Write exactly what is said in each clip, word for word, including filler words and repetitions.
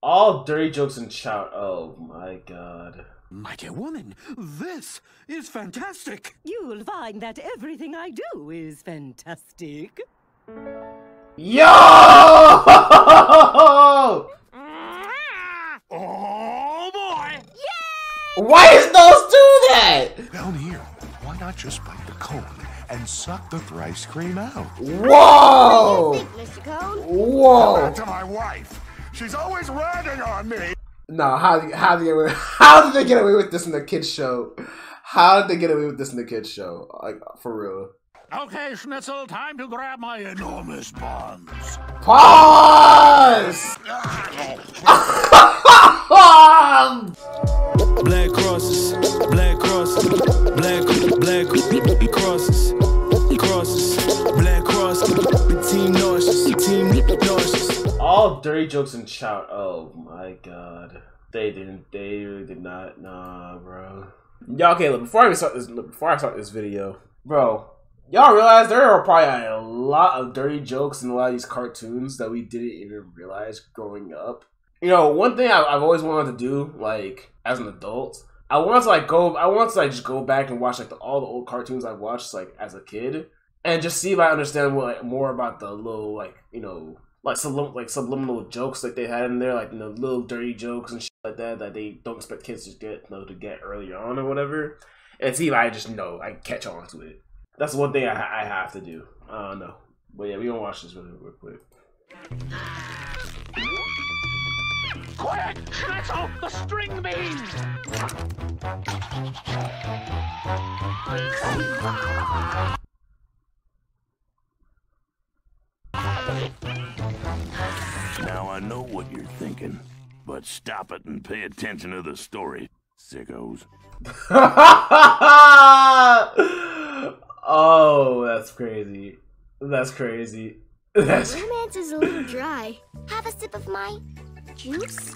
All dirty jokes and shout. Oh my god. My dear woman, this is fantastic. You'll find that everything I do is fantastic. Yo! Oh boy! Yay! Why is those do that? Down here, why not just bite the cone and suck the thrice cream out? Whoa! What do you think, Mister Cone? Whoa! Back to my wife. She's always ragging on me. No, how how did they get away? How did they get away with this in the kids show? How did they get away with this in the kids show? Like for real? Okay, Schnitzel, time to grab my enormous buns. Pause. Black crosses, black crosses, black black crosses, crosses, black crosses. Team nauseous, team nauseous. All dirty jokes and shout. Oh my god, they didn't. They really did not. Nah, bro. Y'all, okay. Look, before I start this, before I start this video, bro. Y'all realize there are probably a lot of dirty jokes in a lot of these cartoons that we didn't even realize growing up. You know, one thing I, I've always wanted to do, like as an adult, I want to like go. I want to like just go back and watch like the, all the old cartoons I watched like as a kid, and just see if I understand what, like, more about the little like you know like sublim like subliminal jokes like they had in there, like you know little dirty jokes and shit like that that they don't expect kids to get you know, to get early on or whatever, and see if I just know I catch on to it. That's one thing I, I have to do. I don't know. But yeah, we gonna watch this really real quick. Quick! Schnitzel, the string bean! Now I know what you're thinking, but stop it and pay attention to the story, sickos. Oh, that's crazy. That's crazy. That's Romance is a little dry. Have a sip of my juice?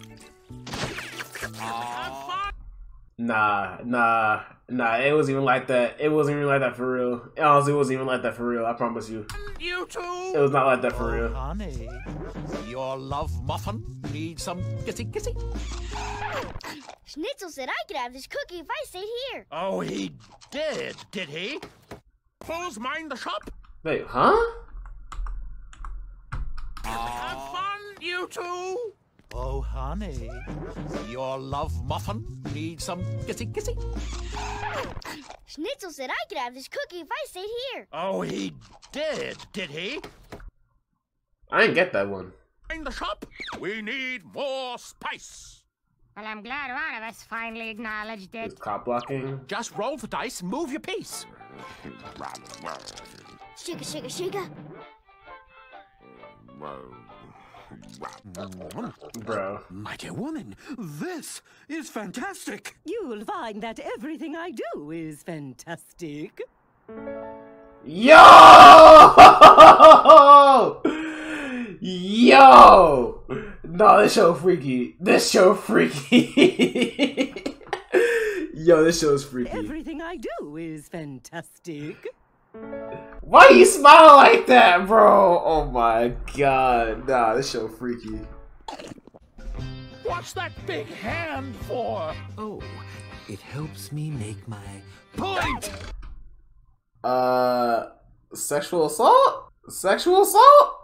Nah, nah, nah. It wasn't even like that. It wasn't even like that for real. Honestly, it wasn't even like that for real. I promise you. You too! It was not like that for real. Honey, your love muffin needs some kissy kissy. Schnitzel said I could have this cookie if I stayed here. Oh, he did, did he? Who's mind the shop? Wait, huh? Have fun, you two! Oh, honey, your love muffin needs some kissy kissy. Schnitzel said I could have this cookie if I stayed here. Oh, he did, did he? I didn't get that one. In the shop, we need more spice. Well, I'm glad one of us finally acknowledged Is it. cop blocking? Just roll the dice and move your piece. Shika, shika, shika. Bro. My dear woman, this is fantastic. You'll find that everything I do is fantastic. Yo! Yo! No, this show freaky. This show freaky. Yo, this show is freaky. Everything I do is fantastic. Why you smile like that, bro? Oh my god. Nah, this show freaky. What's that big hand for? Oh, it helps me make my Point! Uh, sexual assault? Sexual assault?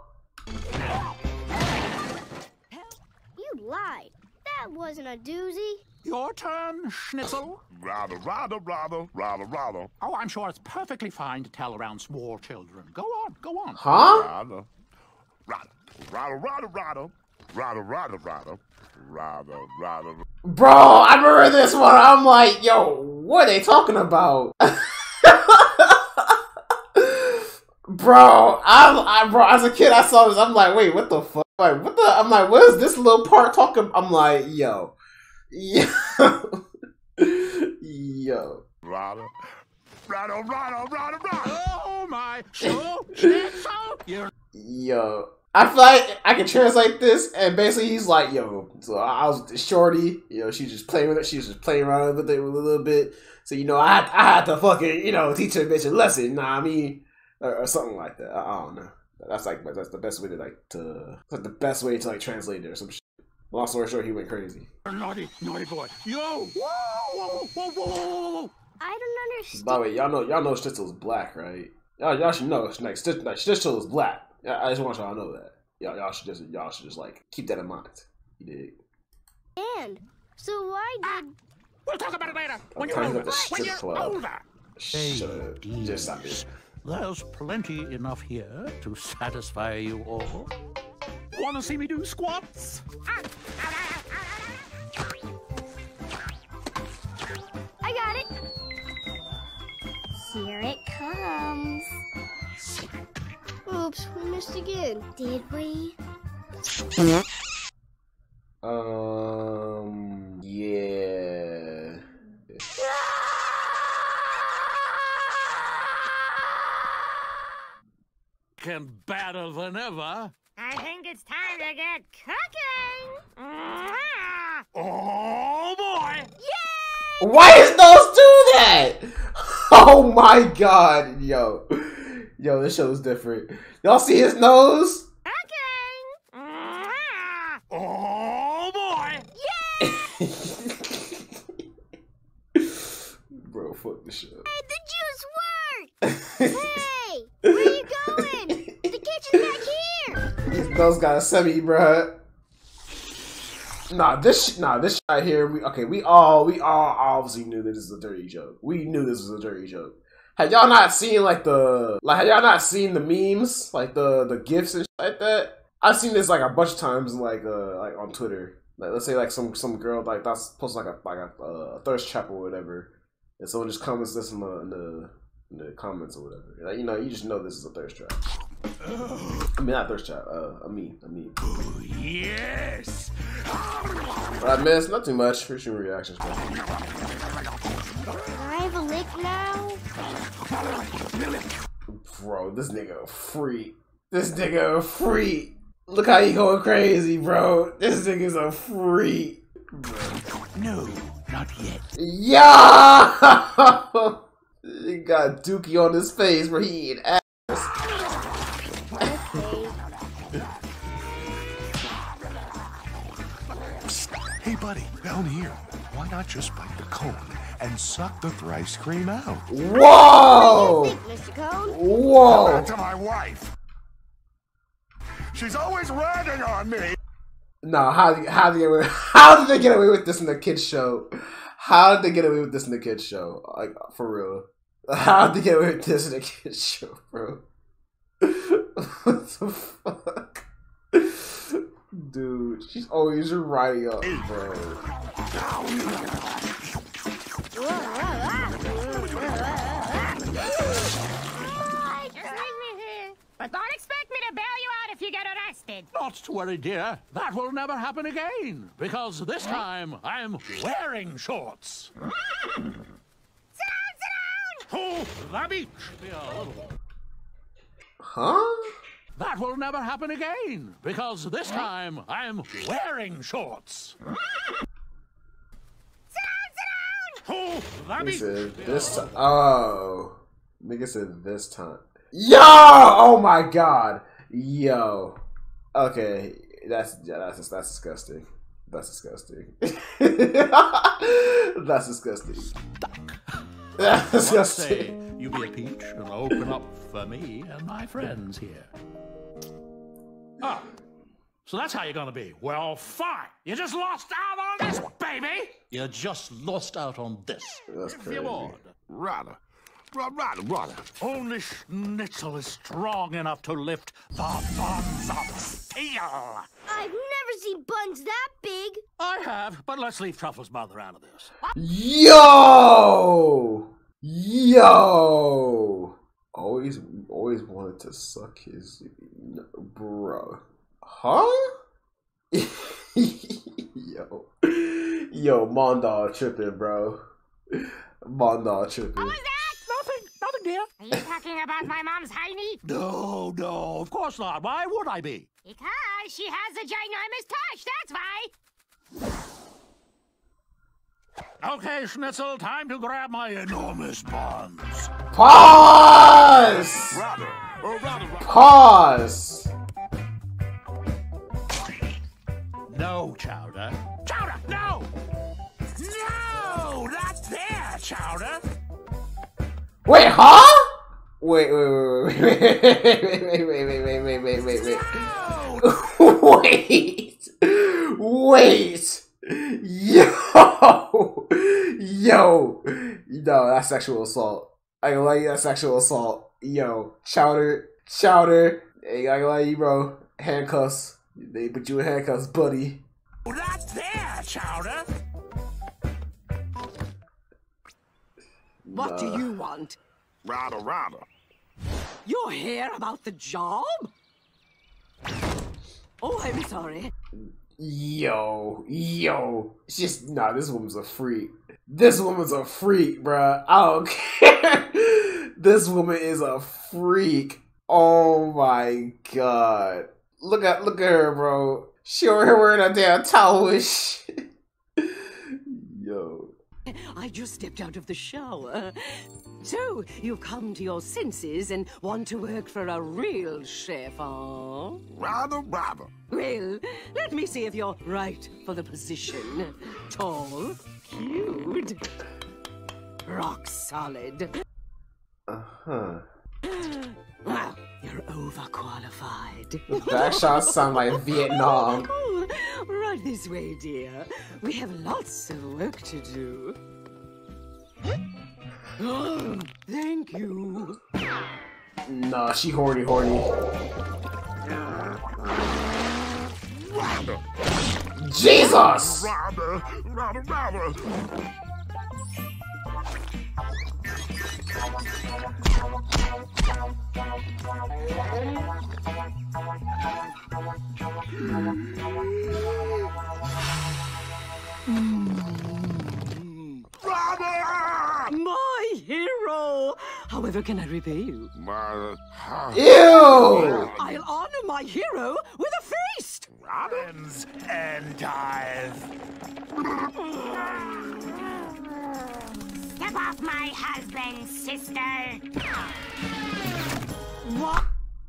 You lied. That wasn't a doozy. Your turn, Schnitzel. Rather, rather, rather, rather, rather. Oh, I'm sure it's perfectly fine to tell around small children. Go on, go on. Huh? Rather, rather, rather, rather, rather, rather, rather, rather, rather, rather. Bro, I remember this one. I'm like, yo, what are they talking about? Bro, I'm, I, bro, as a kid, I saw this. I'm like, wait, what the fuck? Like, what the? I'm like, what is this little part talking? I'm like, yo, yo, yo. Rather, rather, rather, rather, rather. Oh my, so Schnitzel, you're Yo, I feel like I can translate this, and basically he's like, yo, so I was with the shorty, you know, she just playing with it, she was just playing around with it a little bit. So, you know, I had, I had to fucking, you know, teach her bitch a lesson, you know what I mean? Or, or something like that. I, I don't know. That's like, that's the best way to like, to, that's the best way to like translate it or some shit. Long story short, he went crazy. Naughty, naughty boy. Yo! Whoa, whoa, whoa, whoa, whoa, whoa. I don't understand. By the way, y'all know y'all know Schnitzel's black, right? Y'all y'all should know like Schnitzel like, Schnitzel is black. I just want y'all to know that. Y'all y'all should just y'all should just like keep that in mind. You dig? And so why did? We'll talk about it later. When Okay, you're the older. When strip you're club. older. Shut up. Just stop it. There's plenty enough here to satisfy you all. Want to see me do squats? I got it. Here it comes. Oops, we missed again. Did we? Um. Yeah. Can better than ever. I think it's time to get cooking. Mwah! Oh boy! Why is those do that? Oh my god, yo, yo, this show's different. Y'all see his nose? Cooking. Mwah! Oh boy! Bro, fuck this show. Hey, the juice worked. Hey, where are you going? The kitchen's back here. His nose got a semi, bruh. Nah, this nah, this right here. We okay. We all we all obviously knew this is a dirty joke. We knew this was a dirty joke. Had y'all not seen like the like had y'all not seen the memes like the the gifs and shit like that? I've seen this like a bunch of times like uh like on Twitter. Like let's say like some some girl like that's posting like a like a uh, thirst trap or whatever, and someone just comments this in the in the, in the comments or whatever. Like you know you just know this is a thirst trap. I mean not thirst trap. Uh, a meme. A meme. Oh, yes. What I missed? Not too much. First your reactions, bro. Can I have a lick now? Bro, this nigga a freak. This nigga a freak. Look how he going crazy, bro. This nigga's a freak. No, not yet. Yeah! He got Dookie on his face, bro. He eating ass. Hey, buddy, down here. Why not just bite the cone and suck the thrice cream out? Whoa! What do you think, Mister Cone? Whoa! Back to my wife. She's always ragging on me. No, how how did they get away? How did they get away with this in the kids show? How did they get away with this in the kids show? Like for real? How did they get away with this in the kids show, bro? What the fuck, dude? She's always riding up, bro. But don't expect me to bail you out if you get arrested. Not to worry, dear. That will never happen again. Because this time, I'm wearing shorts. Sit down, sit down! Oh, the beach. Yeah. Huh? That will never happen again. Because this time, I'm wearing shorts. Sit down, sit down! Oh, the He beach. said this time. Oh, nigga said this time. Yo! Oh my god! Yo. Okay, that's yeah, that's that's disgusting. That's disgusting. That's disgusting. That's disgusting. Say, you be a peach and open up for me and my friends here. Ah, so that's how you're gonna be. Well, fine. You just lost out on this, baby. You just lost out on this. That's If crazy. you would. Rather. Rather, rather. Only Schnitzel is strong enough to lift the buns of steel. I've never seen buns that big. I have, but let's leave Truffle's mother out of this. Yo! Yo! Always, always wanted to suck his, bro. Huh? Yo, yo, Mondal tripping, bro. Mondal tripping. What was that? Nothing, nothing, dear. Are you talking about my mom's hiney? No, no, of course not. Why would I be? Because she has a ginormous tush, that's why. Okay, Schnitzel, time to grab my enormous buns. Pause! Rather. Or rather, rather. Pause! No No, Chowder. Chowder, no! No! Not there, Chowder! Wait, huh? Wait, wait, wait, wait, wait, wait, wait, wait, wait, wait, wait, wait, wait. Wait! Wait! Yo! Yo! No, that's sexual assault. I ain't gonna lie, that's sexual assault. Yo, Chowder, Chowder. Hey, I ain't gonna lie, you, bro. Handcuffs. They put you in handcuffs, buddy. Not there, Chowder! What do you want? Rather, rather. You're here about the job? Oh, I'm sorry. Yo, yo. It's just, nah, this woman's a freak. This woman's a freak, bruh. I don't care. This woman is a freak. Oh my god. Look at, look at her, bro. She over here wearing a damn towel and shit. Yo. I just stepped out of the shower. So, you've come to your senses and want to work for a real chef, huh? Rather, rather. Well, let me see if you're right for the position. Tall, cute, rock solid. Uh-huh. Well, you're overqualified. The back shots sound like Vietnam. Oh, right this way, dear. We have lots of work to do. Oh, thank you. Nah, she horny, horny. Jesus! Rather, rather, rather. My hero! However can I repay you? My, Ew! I'll honor my hero with a feast! Robin's endive. Step off my husband, sister. What?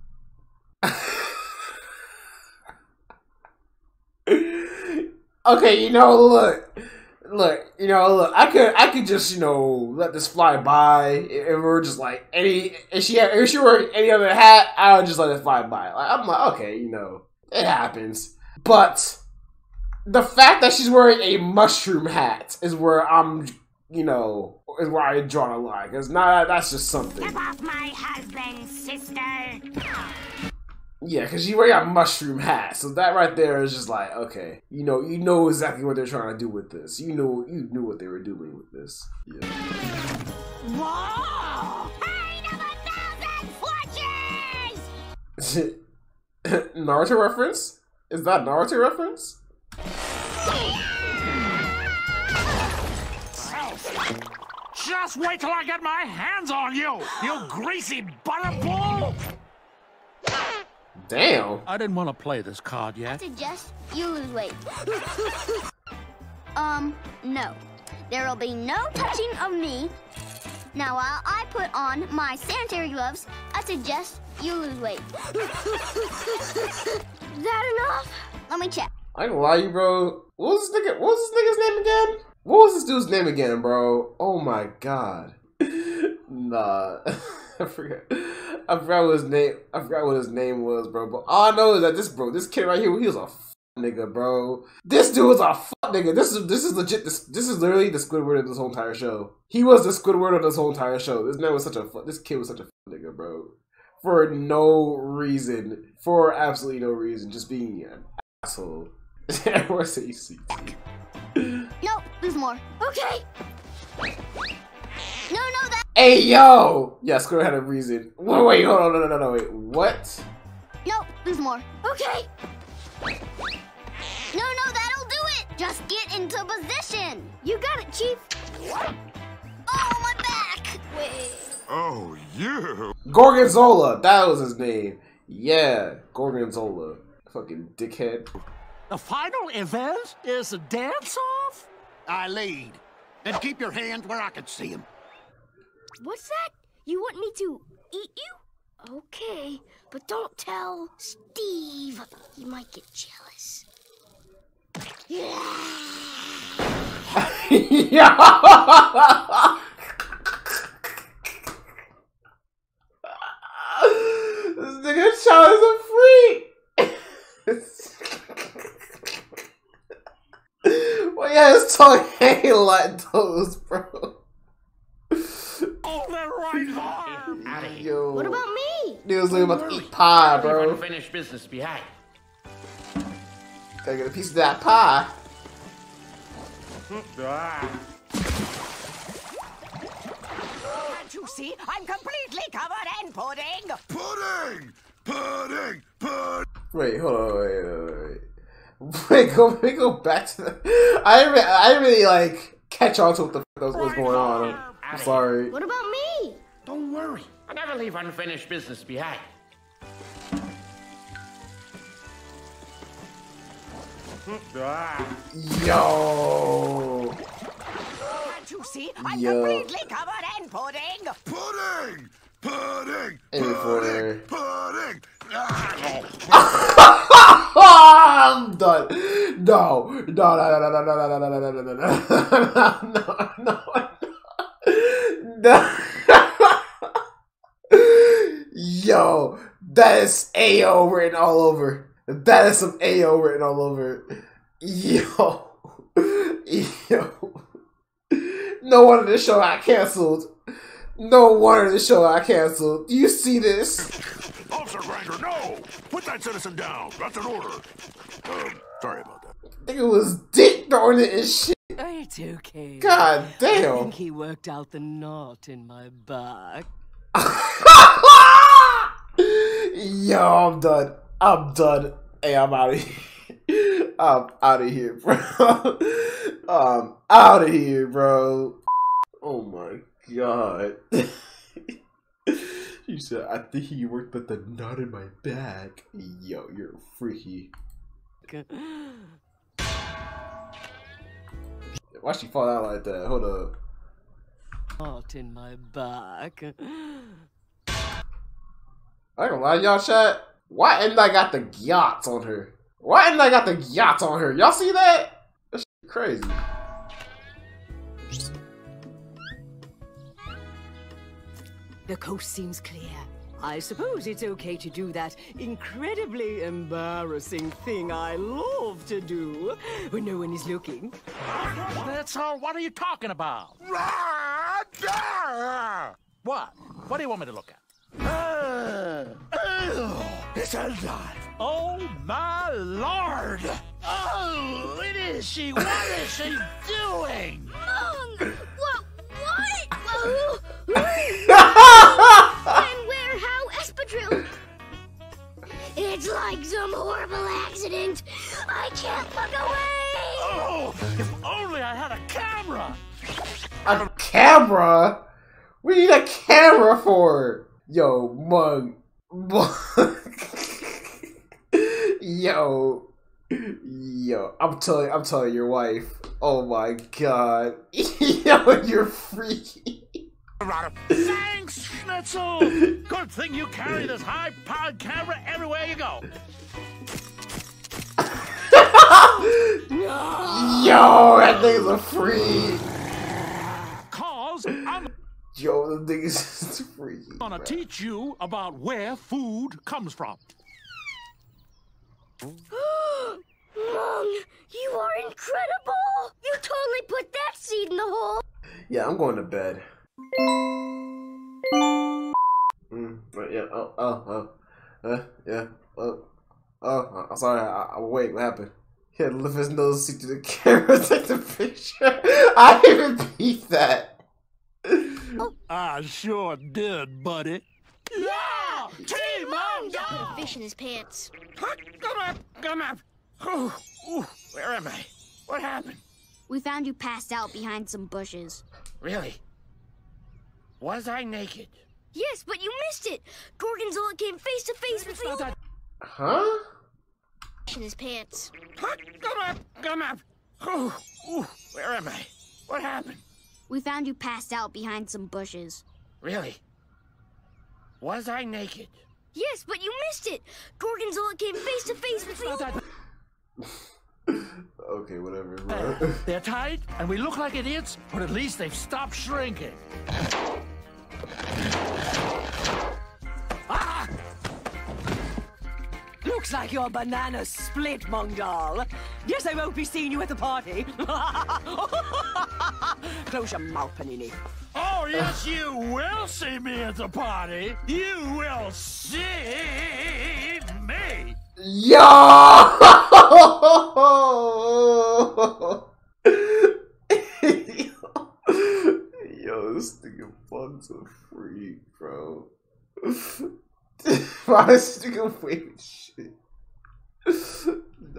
Okay, you know, look. Look, you know, look, I could I could just, you know, let this fly by if we were just like any if she had if she were any other hat, I would just let it fly by. Like I'm like, okay, you know, it happens. But the fact that she's wearing a mushroom hat is where I'm, you know, is where I draw a line. Because nah, that's just something. Step off my husband, sister. Yeah, because she's wearing a mushroom hat, so that right there is just like, okay, you know, you know exactly what they're trying to do with this. You know, you knew what they were doing with this. Yeah. Wow! Pain of a thousand fortunes! Naruto reference? Is that Naruto reference? Just wait till I get my hands on you, you greasy butterball! Damn. I didn't want to play this card yet. I suggest you lose weight. um, no. There'll be no touching of me. Now, while I put on my sanitary gloves, I suggest you lose weight. That enough? Let me check. I ain't gonna lie to you, bro. What was this nigga? What was this nigga's name again? What was this dude's name again, bro? Oh my god. Nah. I forgot. I forgot what his name. I forgot what his name was, bro. But all I know is that this, bro, this kid right here, he was a f nigga, bro. This dude was a f nigga. This is this is legit. This this is literally the Squidward of this whole entire show. He was the Squidward of this whole entire show. This man was such a f this kid was such a f nigga, bro. For no reason, for absolutely no reason, just being an asshole. Where's A C T? Nope, there's more. Okay. No, no, that. Hey, yo! Yeah, Squidward had a reason. Wait, wait, hold on, no, no, no, no, wait. What? Nope, there's more. Okay. No, no, that'll do it. Just get into position. You got it, Chief. Oh, my back. Wait. Oh, you. Gorgonzola, that was his name. Yeah, Gorgonzola. Fucking dickhead. The final event is a dance-off? I lead. And keep your hand where I can see him. What's that? You want me to eat you? Okay, but don't tell Steve. He might get jealous. Yeah. This nigga Chow is a freak. Well, yeah, his tongue ain't like those, bro. Hold that right arm. Yo. What about me? Niggas looking about to eat pie, bro. Unfinished business behind. Gotta get a piece of that pie. Can't you see? I'm completely covered in pudding. Pudding! Pudding! Pudding! Wait, hold on, wait, wait, wait. Wait, go, wait, go back to the. I didn't, re- I didn't really like catch on to what the f was, was going on. I'm sorry. What about me? Don't worry. I never leave unfinished business behind. Yo. Can't you see? I'm Yo. completely covered in pudding. Pudding! Pudding! Any further. Pudding! I'm done. No, no, no, no, no, no, no, no, no, no, no, no, no, no, no. Yo, that is A O written all over. That is some A O written all over. Yo, yo. No wonder the show got canceled. No wonder the show got canceled. Do you see this? Officer Grinder, no! Put that citizen down. That's an order. Um, sorry about that. I think it was Dick throwing it and shit. It's okay. God I damn. think he worked out the knot in my back. Yo, I'm done. I'm done. Hey, I'm out of here. I'm out of here, bro. I'm out of here, bro. Oh my god. You said, I think he worked with the knot in my back. Yo, you're freaky. Why'd she fall out like that? Hold up. Knot in my back. I ain't gonna lie, y'all chat. Why ain't I got the yachts on her? Why ain't I got the yachts on her? Y'all see that? That's crazy. The coast seems clear. I suppose it's okay to do that incredibly embarrassing thing I love to do when no one is looking. That's all. What are you talking about? What? What do you want me to look at? It's alive. Oh my lord! Oh, it is she. What is she doing? Mom! What? What? And where? How? Espadrille? It's like some horrible accident. I can't look away. Oh, if only I had a camera. A camera? What do you need a camera for? Yo, mug. Mug. Yo. Yo. I'm telling I'm telling your wife. Oh my god. Yo, you're freaky. Thanks, Schnitzel. Good thing you carry this high-powered camera everywhere you go. Yo, that thing's a freak. Cause I'm Yo, the thing is freaky. gonna bro. teach you about where food comes from. Mom, you are incredible. You totally put that seed in the hole. Yeah, I'm going to bed. Mm, right, yeah. Oh, oh, oh. Uh, yeah. Oh, oh. I'm sorry. I, I'm awake. What happened? He had to lift his nose, see through the camera, take the picture. I even beat that. I sure did, buddy. Yeah! Team on Put a fish in his pants. Come up, come up. Oh, ooh, where am I? What happened? We found you passed out behind some bushes. Really? Was I naked? Yes, but you missed it. Gorgonzola came face to face with you. Huh? In his pants. Come up, come up. Oh, ooh, where am I? What happened? We found you passed out behind some bushes. Really? Was I naked? Yes, but you missed it. Gorgonzola came face to face with you. Okay, whatever, bro. Uh, they're tight, and we look like idiots, but at least they've stopped shrinking. Ah! Looks like your banana split, Mongdal. Guess I won't be seeing you at the party. Close your mouth, Panini. Oh, yes, you will see me at the party. You will see me. Yo! Yo, this nigga Punk's a freak, bro. Why is this nigga weird shit? No.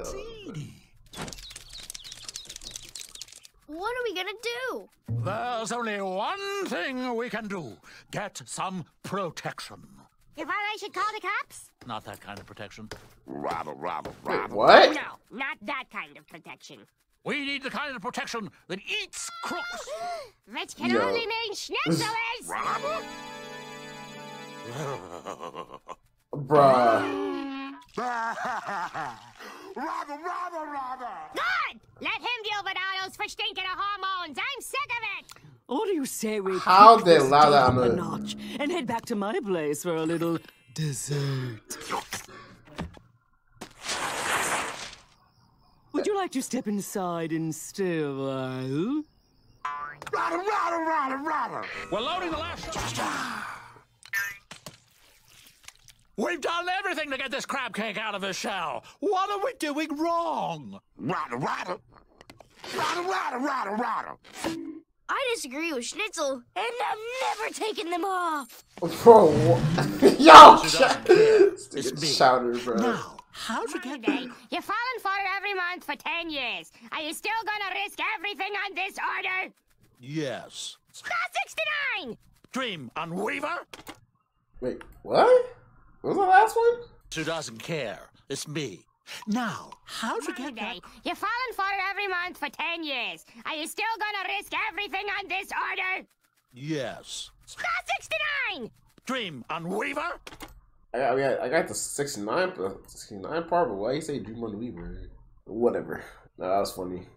What are we gonna do? There's only one thing we can do. Get some protection. You thought I should call the cops? Not that kind of protection. Rattle, rattle, Wait, rattle. what? No, not that kind of protection. We need the kind of protection that eats crooks. Which can Yo. only mean Schnitzel is... Bruh. Rattle, rattle, rattle. Good! Let him deal with all those for stinking of hormones. I'm sick of it! What do you say we How kick they this allow that date on up a the- notch and head back to my place for a little dessert? Would you like to step inside and stay a while? Rattle, rattle, rattle, rattle. We're loading the last. We've done everything to get this crab cake out of his shell. What are we doing wrong? Rattle, rattle. Rattle, rattle, rattle, rattle. I disagree with Schnitzel, and I'm never taking them off. Bro, what? Yo! This It's nigga me. shouted, bro. Now, how'd you get Monday, you've fallen for it every month for ten years. Are you still gonna risk everything on this order? Yes. Star sixty-nine! Dream Unweaver? Wait, what? What was the last one? Who doesn't care? It's me. Now, how'd you get Monday, that? you've fallen for it every month for ten years. Are you still gonna risk everything on this order? Yes. Star sixty-nine! Dream Unweaver? I got, I got, I got the sixty-nine, sixty-nine part, but why you say Dream on the Weaver? Whatever. No, that was funny.